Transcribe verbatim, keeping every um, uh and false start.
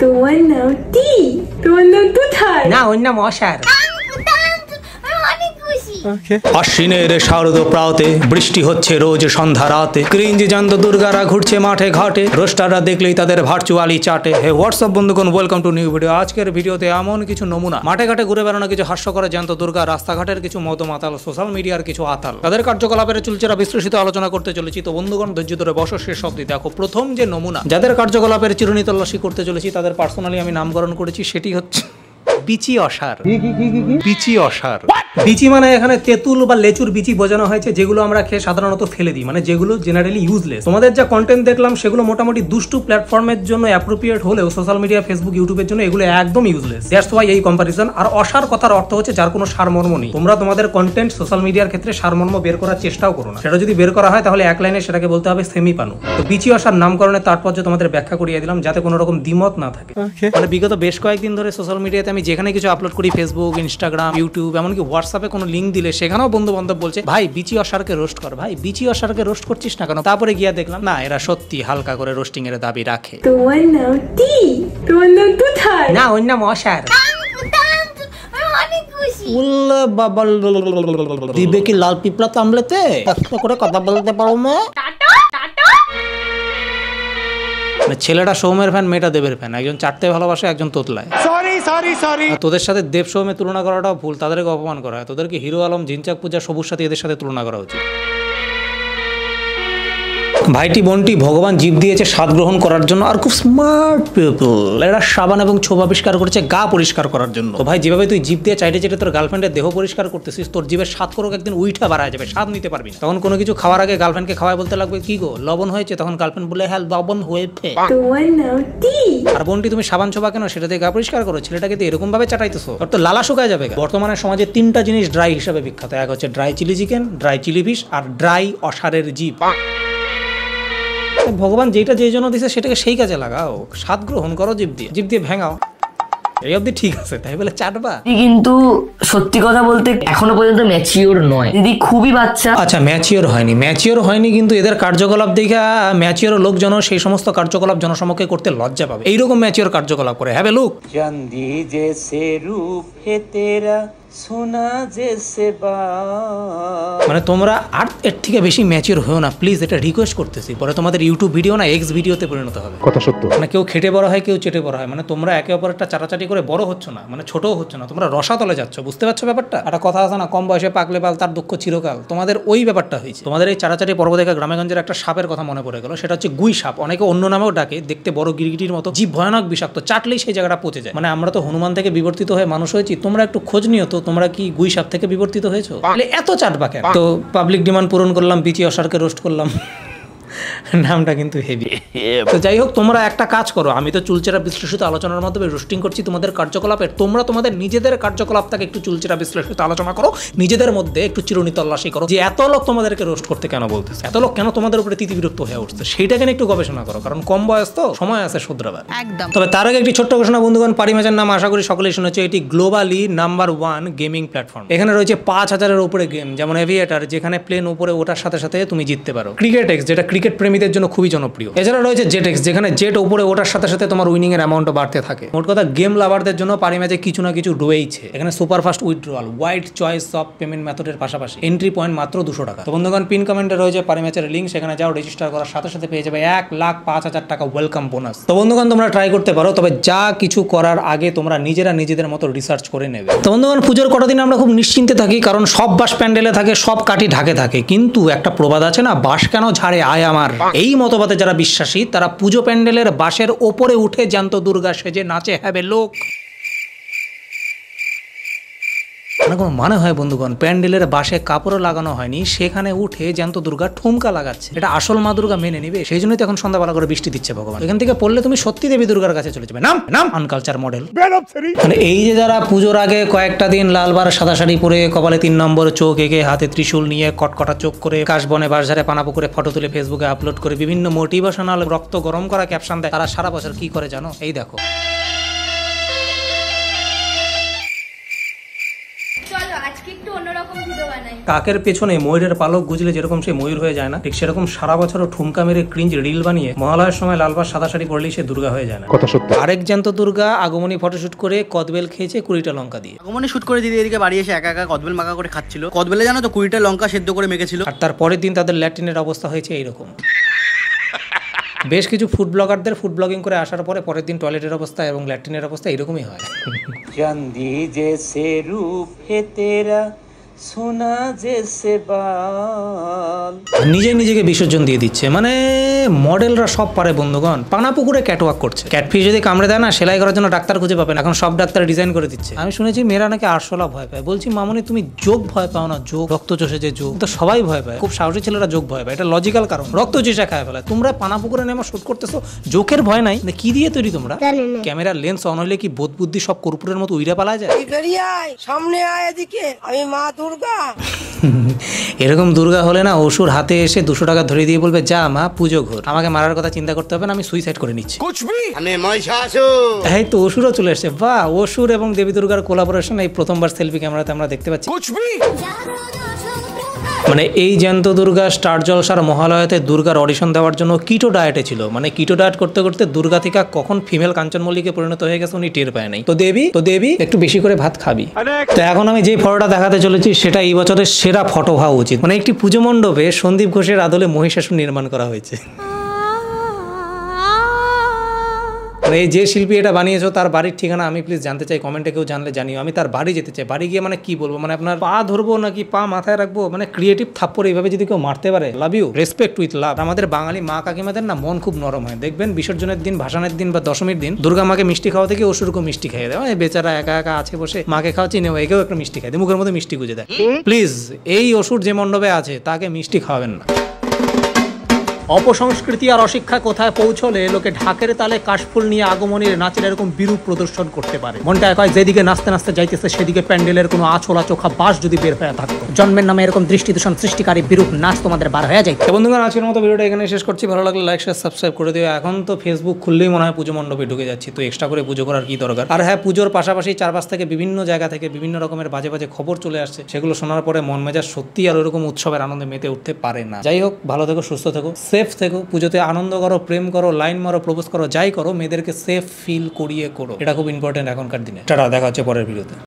তোমার নাম টি, তোমার নাম তুথার না, ওর নাম অসার। আশ্বিনের শারদ প্রাতে বৃষ্টি হচ্ছে রোজ সন্ধ্যা রাতে, ক্রিঞ্জ জান্ত দুর্গারা ঘুরছে মাঠে ঘাটে, রোস্টাররা দেখলেই তাদের ভার্চুয়ালি চাটে। হে হোয়াটসঅ্যাপ বন্ধুগণ, ওয়েলকাম টু নিউ ভিডিও। আজকের ভিডিওতে এমন কিছু নমুনা, মাঠে ঘাটে ঘুরে বেড়ানো কিছু হাস্যকর জ্যান্ত দুর্গা, রাস্তাঘাটের কিছু মতমাতাল, সোশ্যাল মিডিয়ার কিছু আতাল, তাদের কার্যকলাপের চুলচেরা বিশ্লেষিত আলোচনা করতে চলেছি। তো বন্ধুগণ ধৈর্য ধরে বসো, শেষ অবধি দেখো। প্রথম যে নমুনা, যাদের কার্যকলাপের চিরুনি তল্লাশি করতে চলেছি, তাদের পার্সোনালি আমি নামকরণ করেছি, সেটি হচ্ছে বিচি অসার। বিচি অসার, বিচি মানে এখানে তেঁতুল বা লেচুর বিচি বোঝানো হয়েছে, যেগুলো আমরা খেয়ে সাধারণত ফেলে দিই, মানে যেগুলো জেনারেলি ইউজলেস। তোমাদের যা কন্টেন্ট দেখলাম সেগুলো মোটামুটি দুষ্টু প্ল্যাটফর্মের জন্য অ্যাপ্রোপ্রিয়েট হলেও সোশ্যাল মিডিয়া, ফেসবুক, ইউটিউবের জন্য এগুলো একদম ইউজলেস। দ্যাটস ওয়াই এই কম্পারিজন। আর অসার কথার অর্থ হচ্ছে যার কোনো সারমর্ম নেই। তোমরা তোমাদের কন্টেন্ট সোশ্যাল মিডিয়ার ক্ষেত্রে সারমর্ম বের করার চেষ্টাও করো না। সেটা যদি বের করা হয় তাহলে এক লাইনে সেটাকে বলতে হবে সেমি পানু। তো বিচি অসার নামকরণের তাৎপর্য তোমাদের ব্যাখ্যা করিয়ে দিলাম, যাতে কোনো রকম দ্বিমত না থাকে। মানে বিগত বেশ কয়েকদিন ধরে সোশ্যাল মিডিয়াতে আমি যেখানে কিছু আপলোড করি, ফেসবুক, ইনস্টাগ্রাম, ইউটিউব, এমনকি হোয়াটসঅ্যাপে কোনো লিঙ্ক দিলে সেখানেও বন্ধু বান্ধব বলছে, ভাই বিচি অসারকে রোস্ট কর, ভাই বিচি অসারকে রোস্ট করছিস না কেন? তারপরে গিয়া দেখলাম না, এরা সত্যি হালকা করে রোস্টিং এর দাবি রাখে। তোমার নাম টি, তোমার নাম তুথার। না, ওর নাম অসার। দিবে কি লাল পিঁপড়া তামলেতে করে কথা বলতে পারো না? ছেলেটা সৌমের ফ্যান, মেয়েটা দেবের ফ্যান, একজন চাটতে ভালোবাসে, একজন তোতলায়। Sorry sorry sorry. তোদের সাথে দেব সৌমের তুলনা করাটাও ভুল, তাদেরকে অপমান করা হয়। তোদেরকে হিরো আলম, ঝিনচাক পূজা, সবুজ সাথী এদের সাথে তুলনা করা উচিত। ভাইটি বোনটি ভগবান জীব দিয়েছে স্বাদ গ্রহণ করার জন্য, আর খুব স্মার্ট পিপল। এরা সাবান এবং ছোপ আবিষ্কার করেছে গা পরিষ্কার করার জন্য। তো ভাই, যেভাবে তুই জীব দিয়ে চাইটে চেটে তোর গার্লফ্রেন্ডের দেহ পরিষ্কার করতেছিস, তোর জীবের স্বাদ করুক একদিন উইঠা বাড়া যাবে, স্বাদ নিতে পারবি না। তখন কোনো কিছু খাওয়ার আগে গার্লফ্রেন্ডকে খাওয়াই বলতে লাগবে, কি গো লবণ হয়েছে? তখন গার্লফ্রেন্ড বলে, হ্যাঁ লবণ হয়েছে। তোমার নাম টি। আর বোনটি, তুমি সাবান ছোপা কেন? সেটা দিয়ে গা পরিষ্কার করো। ছেলেটাকে তো এরকম ভাবে চাটাইতেছো, তোর তো লালা শুকায় যাবে। বর্তমানে সমাজে তিনটা জিনিস ড্রাই হিসাবে বিখ্যাত। এক হচ্ছে dry chili chicken, dry chili fish, আর ড্রাই অসারের জীব। ভগবান যেটা যে জন্য দিছে সেটাকে সেই কাজে লাগাও, স্বাদ গ্রহণ করো জীব দিয়ে, জীব দিয়ে ভেঙাও। এই অবধি ঠিক আছে, তাই বলে চাটবা? কিন্তু সত্যি কথা বলতে এখনো পর্যন্ত ম্যাচিওর নয় দিদি, খুবই বাচ্চা। আচ্ছা, ম্যাচিওর হয়নি, ম্যাচিওর হয়নি, কিন্তু এদের কার্যকলাপ দেখে ম্যাচিওর লোকজন সেই সমস্ত কার্যকলাপ জনসমক্ষে করতে লজ্জা পাবে। এইরকম ম্যাচিওর কার্যকলাপ করে। হ্যাঁ লোক চাঁদি জেসে রূপ হে তেরা সোনা জেসে বা, মানে তোমরা আর এর থেকে বেশি ম্যাচিওর হও না প্লিজ, এটা রিকোয়েস্ট করতেছি। পরে তোমাদের ইউটিউব ভিডিও না এক্স ভিডিওতে পরিণত হবে। কথা সত্য। মানে কেউ খেটে বড় হয়, কেউ চেটে বড় হয়। মানে তোমরা একে অপরেরটা চাটাচাটি করে বড় হচ্ছ না, মানে ছোটও হচ্ছে না, তোমরা রসাতলে যাচ্ছ। বুঝতে পারছো ব্যাপারটা? একটা কথা আছে না, কম বয়সে পাকলে পাল তার দুঃখ চিরকাল। তোমাদের ওই ব্যাপারটা হয়েছে। তোমাদের এই চাটাচাটি পর্ব দেখা গ্রামেগঞ্জের একটা সাপের কথা মনে পড়ে গেল, সেটা হচ্ছে গুই সাপ। অনেকে অন্য নামেও ডাকে, দেখতে বড় গিরগিটির মতো, জীব ভয়ানক বিষাক্ত, চাটলেই সেই জায়গাটা পচে যায়। মানে আমরা তো হনুমান থেকে বিবর্তিত হয়ে মানুষ হয়েছি, তোমরা একটু খোঁজ নিও তো, তোমরা কি গুই সাপ থেকে বিবর্তিত হয়েছো? এত চাটবা কেন? তো পাবলিক ডিমান্ড পূরণ করলাম, বিচি অসারকে রোস্ট করলাম। নামটা কিন্তু হেভি। তো যাই হোক, তোমরা একটা কাজ করো, আমি তো চুলচেরা বিশ্লেষিত আলোচনার মাধ্যমে রোস্টিং করছি তোমাদের কার্যকলাপের, তোমরা তোমাদের নিজেদের কার্যকলাপটাকে একটু চুলচেরা বিশ্লেষিত আলোচনা করো, নিজেদের মধ্যে একটু চিরুনি তল্লাশি করো, যে এত লোক তোমাদেরকে রোস্ট করতে কেন বলতেছে, এত লোক কেন তোমাদের উপরে তিতি বিরক্ত হয়ে উঠছে, সেইটাকে একটু গবেষণা করো, কারণ কম বয়স তো, সময় আছে শুধরাবার। একদম। তবে তার আগে একটি ছোট্ট ঘোষণা বন্ধুগণ, পারিমাজের নাম আশা করি সকলেই শুনেছে। এটি globally number one gaming platform. এখানে রয়েছে পাঁচ হাজারের উপরে গেম, যেমন এভিয়েটার, যেখানে প্লেন উপরে ওঠার সাথে সাথে তুমি জিততে পারো। ক্রিকেট এক্স, যেটা ক্রিকেট প্রেমীদের জন্য খুবই জনপ্রিয়। এছাড়া রয়েছে জেট এক্স, যেখানে জেট উপরে ওঠার সাথে সাথে তোমার উইনিং এর অ্যামাউন্টও বাড়তে থাকে। মোট কথা, গেম লাভারদের জন্য পারি ম্যাচে কিছু না কিছু রয়েছে। এখানে super fast withdrawal, wide choice of payment মেথডের পাশাপাশি এন্ট্রি পয়েন্ট মাত্র দুশো টাকা। তো বন্ধুগণ, পিন কমেন্টে রয়েছে পারি ম্যাচের লিঙ্ক, সেখানে যাও, রেজিস্টার করার সাথে সাথে পেয়ে যাবে এক লাখ পাঁচ হাজার টাকা ওয়েলকাম বোনাস। তো বন্ধুগণ, তোমরা ট্রাই করতে পারো, তবে যা কিছু করার আগে তোমরা নিজেরা নিজেদের মতো রিসার্চ করে নেবে। তো বন্ধুগণ, পুজোর কটা দিন আমরা খুব নিশ্চিন্তে থাকি, কারণ সব বাস প্যান্ডেলে থাকে, সব কাঠি ঢাকে থাকে। কিন্তু একটা প্রবাদ আছে না, বাস কেন ঝাড়ে আয় আমার। এই মতবাদে যারা বিশ্বাসী, তারা পুজো প্যান্ডেলের বাঁশের ওপরে উঠে জ্যান্ত দুর্গা সেজে নাচে হবে লোক। মানে হয় বন্ধুগণ, প্যান্ডেলের বাঁশে কাপড়ও লাগানো হয়নি, সেখানে উঠে জ্যান্ত দুর্গা ঠুমকা লাগাচ্ছে। এটা আসল মা দুর্গা মেনে নিবে? সেই জন্যই তো এখন সন্ধ্যাবেলা করে বৃষ্টি দিচ্ছে ভগবান। এখান থেকে পড়লে তুমি সত্যি দেবী দুর্গার কাছে চলে যাবে। নাম নাম আনকালচার মডেল। মানে এই যে যারা পুজোর আগে কয়েকটা দিন লালবার সাদা শাড়ি পরে, কপালে তিন নম্বর চোখ এঁকে, হাতে ত্রিশূল নিয়ে, কটকটা চোখ করে, কাশবনে বাঁশঝাড়ে পানা পুকুরে ফটো তুলে ফেসবুকে আপলোড করে বিভিন্ন মোটিভেশনাল রক্ত গরম করা ক্যাপশন দেয়, তারা সারা বছর কি করে জানো? এই দেখো। চলো আজকে একটু অন্যরকম কাকের পেছনে ময়ূরের পালক গুজলে যেরকম সে ময়ূর হয়ে যায় না, ঠিক সেরকম সারা বছরও ঠুমকা মেরে ক্রিঞ্জ রিল বানিয়ে মহালয়ার সময় লালবার সাদা শাড়ি পরলেই সে দুর্গা হয়ে যায় না। কথা সত্য। আরেক জ্যান্ত দুর্গা আগমনী ফটোশুট করে কদবেল খেয়েছে কুড়িটা লঙ্কা দিয়ে। আগমনী শুট করে দিদি এদিকে বাড়ি এসে একা একা কদবেল মাখা করে খাচ্ছিল। কদবেলে জানো তো কুড়িটা লঙ্কা সেদ্ধ করে মেখেছিল। আর তার পরের দিন তাদের ল্যাট্রিনের অবস্থা হয়েছে এইরকম। বেশ কিছু ফুড ব্লগারদের ফুড ব্লগিং করে আসার পরে পরের দিন টয়লেটের অবস্থা এবং ল্যাট্রিনের অবস্থা এরকমই হয়। চাঁদি জেসে রূপ হে তেরা সোনা জেসে বাল। নিজে নিজেকে বিসর্জন দিয়ে দিচ্ছে, মানে মডেলরা সব পারে বন্ধুগণ। পানা পুকুরে ক্যাটওয়াক করছে। ক্যাটফিশ যদি কামড়ে দেয় না, সেলাই করার জন্য ডাক্তার খুঁজে পাবেন, এখন সব ডাক্তার ডিজাইন করে দিচ্ছে। আমি শুনেছি মেয়েরা নাকি আরশোলা ভয় পায়। বলছি মামনি তুমি যোগ ভয় পাও না? যোগ রক্ত চষে যে যোগ, তো সবাই ভয় পায়। খুব সাহসী ছেলেরা যোগ ভয় পায়, এটা লজিক্যাল কারণ। রক্ত চষে খায় ফেলায়। তোমরা পানা পুকুরে নেমে শুট করতেছো, জোকের ভয় নাই? কি দিয়ে তৈরি তোমরা? ক্যামেরার লেন্স অন হইলে কি বোধ বুদ্ধি সব কর্পূরের মতো উইরা পালা যায়? সামনে আয় এদিকে, আমি মা দুর্গা। এরকম দুর্গা হলে না অসুর হাতে এসে দুশো টাকা ধরে দিয়ে বলবে যা মা পুজো ঘর, আমাকে মারার কথা চিন্তা করতে হবে না, আমি সুইসাইড করে নিচ্ছি। এই তো অসুরও চলে এসছে। বাহ, অসুর এবং দেবী দুর্গার কোলাবোরেশন এই প্রথমবার সেলফি ক্যামেরাতে আমরা দেখতে পাচ্ছি। মানে এই জ্যান্ত দুর্গা স্টার জলসার মহালয়াতে দুর্গার অডিশন দেওয়ার জন্য কিটো ডায়েটে ছিল। মানে কিটো ডায়েট করতে করতে দুর্গা থেকে কখন ফিমেল কাঞ্চন মল্লিকে পরিণত হয়ে গেছে উনি টের পায় নাই। তো দেবী তো দেবী একটু বেশি করে ভাত খাবি। তো এখন আমি যে ফটোটা দেখাতে চলেছি সেটা এই বছরের সেরা ফটো হওয়া উচিত। মানে একটি পুজো মণ্ডপে সন্দীপ ঘোষের আদলে মহিষাসুর নির্মাণ করা হয়েছে। মানে এই যে শিল্পী এটা বানিয়েছো তার বাড়ির ঠিকানা আমি প্লিজ জানতে চাই, কমেন্টে কেউ জানলে জানিও। আমি তার বাড়ি যেতে চাই। বাড়ি গিয়ে মানে কি বলবো, মানে আপনার পা ধরবো নাকি পা মাথায় রাখবো? মানে ক্রিয়েটিভ থাপ্পড় এইভাবে যদি কেউ মারতে পারে, love you, respect with love. আমাদের বাঙালি মা কাকিমাদের না মন খুব নরম হয়। দেখবেন বিসর্জনের দিন, ভাসানের দিন বা দশমীর দিন দুর্গা মাকে মিষ্টি খাওয়া থেকে অসুরকেও মিষ্টি খাইয়ে দেয়। মানে বেচারা একা একা আছে বসে, মাকে খাওয়াচ্ছি নেও, একেও একটা মিষ্টি খাই দেয়, মুখের মধ্যে মিষ্টি গুঁজে দেয়। প্লিজ এই অসুর যে মণ্ডপে আছে তাকে মিষ্টি খাওয়াবেন না। অপসংস্কৃতি আর অশিক্ষা কোথায় পৌঁছলে লোকে ঢাকের তালে কাশফুল নিয়ে আগমনের নাচের এরকম বিরূপ প্রদর্শন করতে পারে। মনটা এক হয় যেদিকে নাচতে নাচতে যাইতেছে সেদিকে প্যান্ডেলের কোনো আছোলা চোখা বাস যদি বের হয়ে থাকতো। জন্মের নামে এরকম দৃষ্টি দূষণ সৃষ্টিকারী বিরূপ নাচ তোমাদের বার হয়ে যায়। বন্ধুগণ, আজকের মতো ভিডিওটা এখানে শেষ করছি। ভালো লাগলে লাইক শেয়ার সাবস্ক্রাইব করে দিও। এখন তো ফেসবুক খুললেই মনে হয় পুজো মণ্ডপে ঢুকে যাচ্ছি, তো এক্সট্রা করে পুজো করার কি দরকার? আর হ্যাঁ, পুজোর পাশাপাশি চারপাশ থেকে বিভিন্ন জায়গা থেকে বিভিন্ন রকমের বাজে বাজে খবর চলে আসছে, সেগুলো শোনার পরে মন মেজাজ সত্যি আর ওরকম উৎসবের আনন্দে মেতে উঠতে পারে না। যাই হোক, ভালো থেকো, সুস্থ থেকো, সেফ থেকো। পুজোতে আনন্দ করো, প্রেম করো, লাইন মারো, প্রপোজ করো, যাই করো, মেয়েদেরকে সেফ ফিল করিয়ে করো। এটা খুব ইম্পর্টেন্ট এখনকার দিনে। টাটা, দেখা হচ্ছে পরের ভিডিওতে।